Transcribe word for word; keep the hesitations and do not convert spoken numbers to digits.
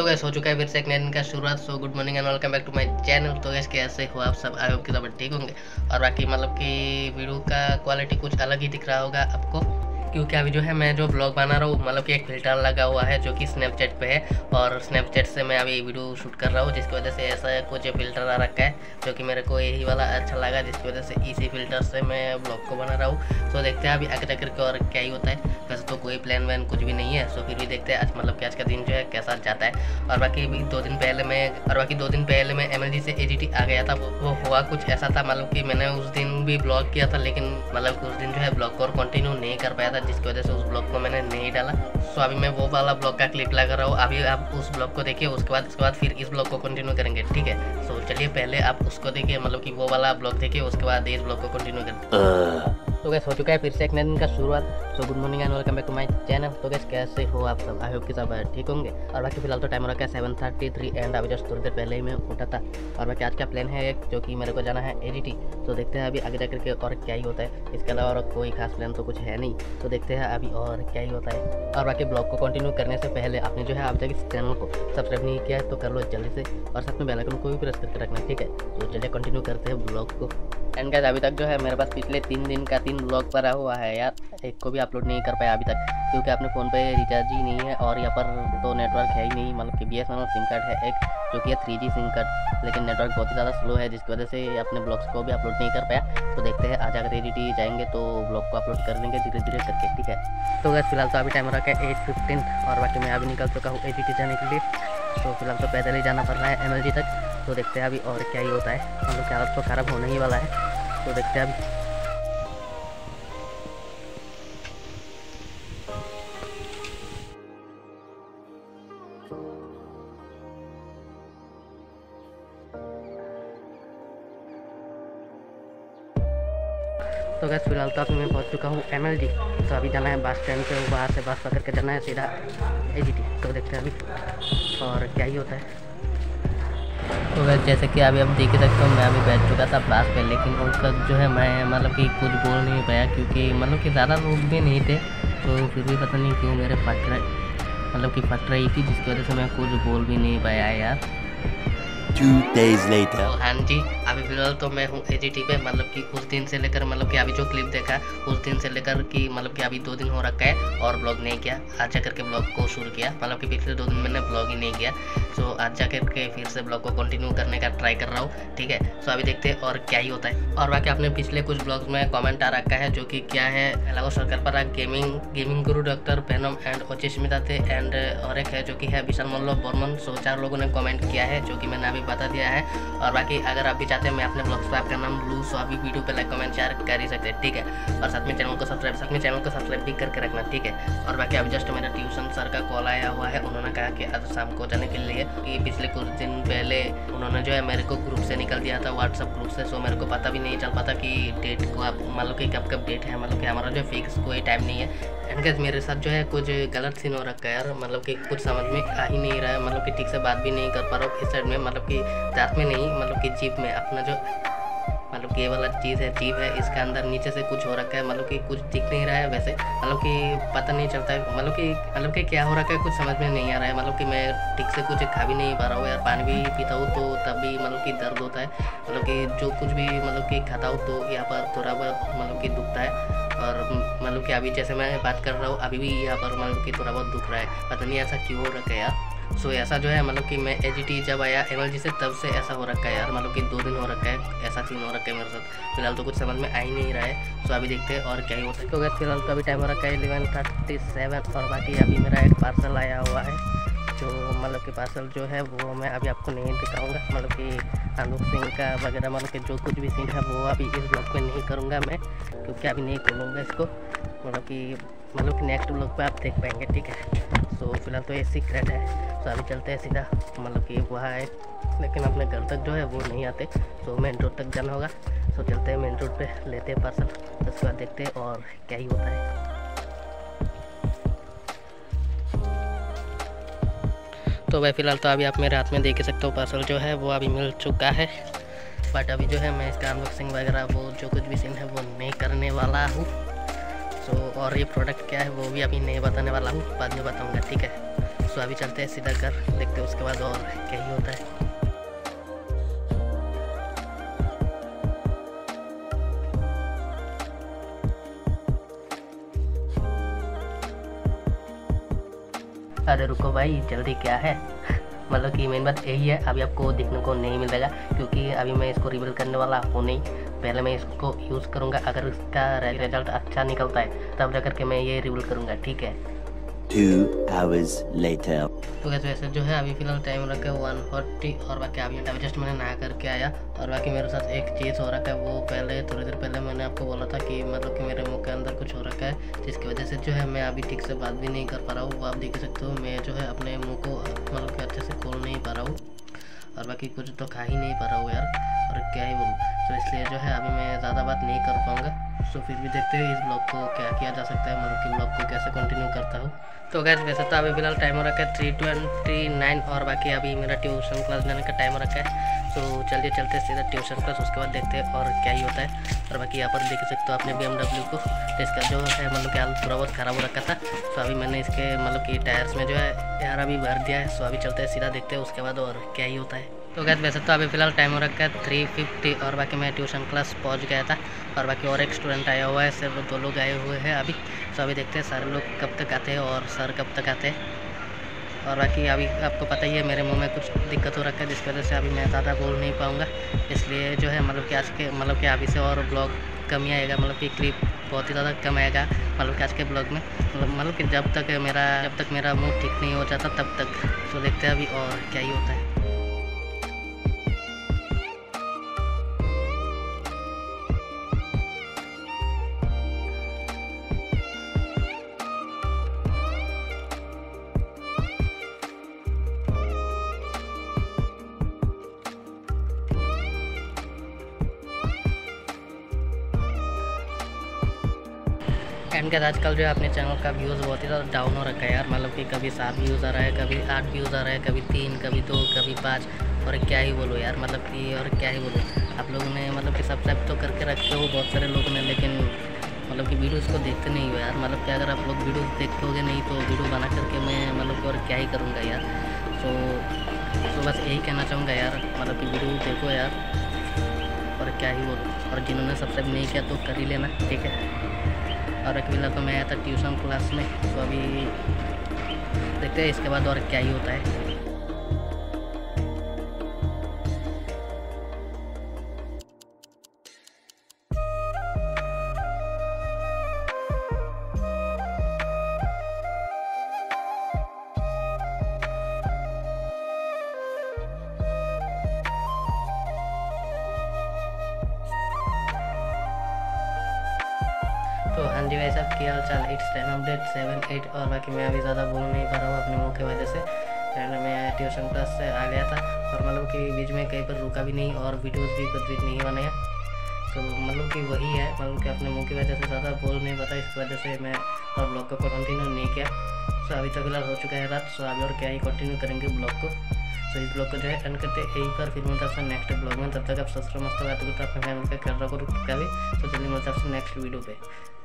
तो गैस हो चुका है फिर से एक नए दिन का शुरुआत। So good morning and welcome back to my channel. तो गैस कैसे हो आप सब, आई होप कि सब ठीक होंगे। और बाकी मतलब कि वीडियो का क्वालिटी कुछ अलग ही दिख रहा होगा आपको, क्योंकि अभी जो है मैं जो ब्लॉग बना रहा हूँ मतलब कि एक फिल्टर लगा हुआ है जो कि स्नैपचैट पे है, और स्नैपचैट से मैं अभी वीडियो शूट कर रहा हूँ, जिसकी वजह से ऐसा कुछ फिल्टर आ रखा है जो कि मेरे को यही वाला अच्छा लगा, जिसकी वजह से इसी फिल्टर से मैं ब्लॉग को बना रहा हूँ। तो देखते हैं अभी आगे जाकर के और क्या ही होता है। वैसे तो कोई प्लान वैन कुछ भी नहीं है, सो फिर भी देखते हैं आज मतलब कि आज का दिन जो है कैसा जाता है। और बाकी भी दो दिन पहले मैं और बाकी दो दिन पहले मैं एम एल जी से ए जी टी आ गया था। वो, वो हुआ कुछ ऐसा था मतलब कि मैंने उस दिन भी ब्लॉग किया था, लेकिन मतलब उस दिन जो है ब्लॉग को और कंटिन्यू नहीं कर पाया था, जिसकी वजह से उस ब्लॉग को मैंने नहीं डाला। सो अभी मैं वो वाला ब्लॉग का क्लिप लगा रहा हूँ। अभी आप उस ब्लॉग को देखिए, उसके बाद उसके बाद फिर इस ब्लॉग को कंटिन्यू करेंगे, ठीक है। सो चलिए पहले आप उसको देखिए, मतलब कि वो वाला ब्लॉग देखिए, उसके बाद इस ब्लॉग को कंटिन्यू करेंगे। तो गैस हो चुका है फिर से एक नए दिन का शुरुआत। So good morning and welcome back to my channel. तो गैस कैसे हो आप सब, आई होप कि सब ठीक होंगे। और बाकी फिलहाल तो टाइम हो रखा है सेवन थर्टी थ्री एंड अभी जस्ट थोड़ी देर पहले ही मैं उठा था। और बाकी आज का प्लान है एक, जो कि मेरे को जाना है ए जी टी। तो देखते हैं अभी आगे जाकर के और क्या ही होता है। इसके अलावा और कोई खास प्लान तो कुछ है नहीं, तो देखते हैं अभी और क्या ही होता है। और बाकी ब्लॉग को कंटिन्यू करने से पहले आपने जो है आप जाकर इस चैनल को सब्सक्राइब नहीं किया है तो कर लो जल्दी से, और साथ में बेल आइकन को भी प्रेस करके रखना, ठीक है। तो चलिए कंटिन्यू करते हैं ब्लॉग को। एंड गाइस अभी तक जो है मेरे पास पिछले तीन दिन का तीन ब्लॉग पड़ा हुआ है यार, एक को भी अपलोड नहीं कर पाया अभी तक, क्योंकि अपने फ़ोन पे रिचार्ज ही नहीं है और यहाँ पर तो नेटवर्क है ही नहीं। मतलब कि B S N L sim card है एक, जो कि है थ्री जी सिम कार्ड, लेकिन नेटवर्क बहुत ही ज़्यादा स्लो है, जिसकी वजह से अपने ब्लॉग्स को भी अपलोड नहीं कर पाया। तो देखते हैं आज अगर ए जी टी जाएंगे तो ब्लॉग को अपलोड कर देंगे धीरे धीरे करके, ठीक है। तो गाइस फिलहाल तो अभी टाइम हो रखा है एट फिफ्टीन, और बाकी मैं अभी निकल चुका हूँ ए जी टी जाने के लिए। तो फिलहाल तो पैदल ही जाना पड़ रहा है एम एल जी तक। तो देखते हैं अभी और क्या ही होता है। मतलब कि हालत तो ख़राब होने ही वाला है, तो देखते हैं अभी। तो गैस फिलहाल तो अभी मैं पहुंच चुका हूँ एम एल जी। तो अभी जाना है बस स्टैंड से, वहाँ से बस पकड़ के जाना है सीधा ए जी टी। तो देखते हैं अभी और क्या ही होता है। तो वैसे जैसे कि अभी आप देख ही सकते हो, मैं अभी बैठ चुका था बस पे, लेकिन उसका जो है मैं मतलब कि कुछ बोल नहीं पाया, क्योंकि मतलब कि ज़्यादा लोग भी नहीं थे। तो फिर भी पता नहीं क्यों मेरे फट रहे मतलब कि फट रही थी, जिसकी वजह से मैं कुछ बोल भी नहीं पाया यार। Two days later. तो हाँ जी, अभी फिलहाल तो मैं हूँ ए जी टी पे। मतलब कि उस दिन से लेकर मतलब कि अभी जो क्लिप देखा उस दिन से लेकर कि मतलब कि अभी दो दिन हो रखा है और ब्लॉग नहीं किया। आज जाकर के ब्लॉग को शुरू किया, मतलब कि पिछले दो दिन मैंने ब्लॉग ही नहीं किया। सो आज जाकर के फिर से ब्लॉग को कंटिन्यू करने का ट्राई कर रहा हूँ, ठीक है। सो अभी देखते हैं और क्या ही होता है। और बाकी आपने पिछले कुछ ब्लॉग्स में कॉमेंट आ रखा है, जो कि क्या है, एलागो सरकार पर गेमिंग गेमिंग गुरु डॉक्टर पेनम एंड ओचिस्मिता थे, एंड और एक है जो कि है विशाल मल्लो बर्मन। सो चार लोगों ने कमेंट किया है, जो कि मैंने अभी बता दिया है। और बाकी अगर आप भी चाहते हैं मैं अपने ब्लॉग्स पे आपका नाम लूँ, सो अभी वीडियो पे लाइक कमेंट शेयर कर ही सकते हैं, ठीक है। और साथ में चैनल को सब्सक्राइब साथ में चैनल को सब्सक्राइब भी करके रखना, ठीक है। और बाकी अभी जस्ट मेरा ट्यूशन सर का कॉल आया हुआ है, उन्होंने कहा कि आज शाम को जाने के लिए, कि पिछले कुछ दिन पहले उन्होंने जो है मेरे को ग्रुप से निकल दिया था, व्हाट्सअप ग्रुप से। सो मेरे को पता भी नहीं चल पाता कि डेट को आप मतलब कि कब कब डेट है, मतलब कि हमारा जो फिक्स कोई टाइम नहीं है। एंड गाइस मेरे साथ जो है कुछ गलत सीन हो रखा है यार, मतलब कि कुछ समझ में आ ही नहीं रहा है, मतलब कि ठीक से बात भी नहीं कर पा रहा हूँ इस साइड में, मतलब कि दांत में नहीं, मतलब कि जीभ में, अपना जो मतलब कि ये वाला चीज़ है जीभ है, इसके अंदर नीचे से कुछ हो रखा है, मतलब कि कुछ दिख नहीं रहा है वैसे, मतलब कि पता नहीं चलता है, मतलब कि मतलब कि क्या हो रखा है कुछ समझ में नहीं आ रहा है। मतलब कि मैं ठीक से कुछ खा भी नहीं पा रहा हूँ यार, पानी भी पीता हूँ तो तब भी मतलब कि दर्द होता है, मतलब कि जो कुछ भी मतलब कि खाता हूँ तो यहाँ पर थोड़ा बहुत मतलब कि दुखता है। और मतलब कि अभी जैसे मैं बात कर रहा हूँ अभी भी यहाँ पर मतलब कि थोड़ा बहुत दुख रहा है, पता नहीं ऐसा क्यों हो रखा है यार। सो so, ऐसा जो है मतलब कि मैं ए जी टी जब आया एम एल जी से तब से ऐसा हो रखा है यार, मतलब कि दो दिन हो रखा है ऐसा सीन हो रखा है मेरे साथ। फिलहाल तो कुछ समझ में आ ही नहीं रहा है। सो so, अभी देखते हैं और क्या ही होता है। तो गैस फिलहाल तो अभी टाइम हो रखा है इलेवन थर्टी सेवन, और बाकी अभी मेरा एक पार्सल आया हुआ है, जो मतलब कि पार्सल जो है वो मैं अभी आपको नहीं दिखाऊंगा, मतलब कि अनबॉक्सिंग का वगैरह, मतलब कि जो कुछ भी सीन है वो अभी इस ब्लॉग पे नहीं करूँगा मैं, क्योंकि अभी नहीं खोलूँगा इसको, मतलब कि मतलब कि नेक्स्ट ब्लॉग पे आप देख पाएंगे, ठीक है। सो फिलहाल तो ये सीक्रेट है। सो अभी चलते हैं सीधा, मतलब कि वहाँ है, लेकिन अपने घर तक जो है वो नहीं आते, सो मेन रोड तक जाना होगा। सो चलते हैं मेन रोड पे, लेते हैं पार्सल, उसके बाद देखते हैं और क्या ही होता है। तो भाई फिलहाल तो अभी आप मेरे हाथ में देख ही सकते हो, पार्सल जो है वो अभी मिल चुका है, बट अभी जो है मैं इसका अनबॉक्सिंग वगैरह वो जो कुछ भी सीन है वो नहीं करने वाला हूँ। सो और ये प्रोडक्ट क्या है वो भी अभी नहीं बताने वाला हूँ, बाद में बताऊँगा, ठीक है। सो अभी चलते हैं सीधा कर, देखते हैं उसके बाद और क्या ही होता है। अरे रुको भाई, जल्दी क्या है, मतलब कि मेन बात यही है, अभी आपको देखने को नहीं मिलेगा क्योंकि अभी मैं इसको रिवील करने वाला हूँ नहीं। पहले मैं इसको यूज़ करूँगा, अगर इसका रिजल्ट अच्छा निकलता है तब जाकर के मैं ये रिवील करूँगा, ठीक है। Two hours later. तो कैसे वैसे जो है अभी फिलहाल टाइम रखा है वन फोर्टी और बाकी अभी अभी जस्ट मैंने नहा करके आया और बाकी मेरे साथ एक चीज़ हो रखा है। वो पहले थोड़ी देर पहले मैंने आपको बोला था कि मतलब कि मेरे मुंह के अंदर कुछ हो रखा है, जिसकी वजह से जो है मैं अभी ठीक से बात भी नहीं कर पा रहा हूँ। वो आप देख सकते हो, मैं जो है अपने मुँह को मतलब कि अच्छे से खोल नहीं पा रहा हूँ और बाकी कुछ तो खा ही नहीं पा रहा हूँ यार, और क्या ही बोलूँ। तो इसलिए जो है अभी मैं ज़्यादा बात नहीं कर पाऊँगा। सो फिर भी देखते हैं इस ब्लॉग को क्या किया जा सकता है, मतलब कि ब्लॉग को कैसे कंटिन्यू करता हूँ। तो गैस वैसे तो अभी फिलहाल टाइम हो रखा है थ्री ट्वेंटी नाइन और बाकी अभी मेरा ट्यूशन क्लास लेने का टाइम हो रखा है। तो चलिए चलते हैं सीधा ट्यूशन क्लास, उसके बाद देखते हैं और क्या ही होता है। और बाकी यहाँ पर देख सकते हो अपने बी एम डब्ल्यू को, जिसका जो है मतलब कि हाल पूरा बहुत ख़राब हो रखा था। तो अभी मैंने इसके मतलब कि टायर्स में जो है यार अभी भर दिया है। सो अभी चलते हैं सीधा, देखते हैं उसके बाद और क्या ही होता है। तो गैस वैसे तो अभी फिलहाल टाइम हो रखा है थ्री फिफ्टी और बाकी मैं ट्यूशन क्लास पहुंच गया था और बाकी और एक स्टूडेंट आया हुआ है, सिर्फ दो लोग आए हुए हैं अभी। तो अभी देखते हैं सारे लोग कब तक आते हैं और सर कब तक आते हैं। और बाकी अभी आपको पता ही है मेरे मुंह में कुछ दिक्कत हो रखा है, जिसकी वजह से अभी मैं ज़्यादा बोल नहीं पाऊँगा। इसलिए जो है मतलब कि आज के मतलब कि अभी से और ब्लॉग कम ही आएगा, मतलब कि क्लिप बहुत ही ज़्यादा कम आएगा मतलब कि आज के ब्लॉग में, मतलब मतलब कि जब तक मेरा जब तक मेरा मुंह ठीक नहीं हो जाता तब तक। तो देखते हैं अभी और क्या ही होता है। एंड गाइस आजकल जो है अपने चैनल का व्यूज़ बहुत ही ज़्यादा डाउन हो रखा है यार, मतलब कि कभी सात व्यूज़ आ रहा है, कभी आठ व्यूज़ आ रहा है, कभी तीन, कभी दो, कभी पाँच, और क्या ही बोलो यार, मतलब कि और क्या ही बोलो। आप लोगों ने मतलब कि सब्सक्राइब तो करके रखे हो बहुत सारे लोगों ने, लेकिन मतलब कि वीडियोज़ को देखते नहीं हो यार। मतलब कि अगर आप लोग वीडियो देखोगे नहीं तो वीडियो बना करके मैं मतलब कि और क्या ही करूँगा यार। सो तो बस यही कहना चाहूँगा यार, मतलब कि वीडियो देखो यार, और क्या ही बोलो। और जिन्होंने सब्सक्राइब नहीं किया तो कर ही लेना, ठीक है। और एक फिलहाल तो मैं आया था ट्यूशन क्लास में, तो अभी देखते हैं इसके बाद और क्या ही होता है। तो हाँ जी भाई साहब, क्या हाल चाल। It's time update seven eight और बाकी मैं अभी ज़्यादा बोल नहीं पा रहा हूँ अपने मुँह की वजह से। एंड मैं ट्यूशन क्लास से आ गया था और मतलब कि बीच में कहीं पर रुका भी नहीं और वीडियोस भी कुछ भी नहीं बनाया। तो मतलब कि वही है, मतलब कि अपने मुँह की वजह से ज़्यादा बोल नहीं पाता, इस वजह से मैं और ब्लॉग को कंटिन्यू नहीं किया। सो अभी तक फिलहाल हो चुका है रात, सो अभी और क्या ही कंटिन्यू करेंगे ब्लॉग को। तो इस ब्लॉग को जो है एंड करते यहीं पर, फिर मिलता है नेक्स्ट ब्लॉग में। तब तक आप सब्सक्राइब मस्त होगा तो अपने फैमिली का ख्याल रखो कभी। तो चलिए मिलता है नेक्स्ट वीडियो पे।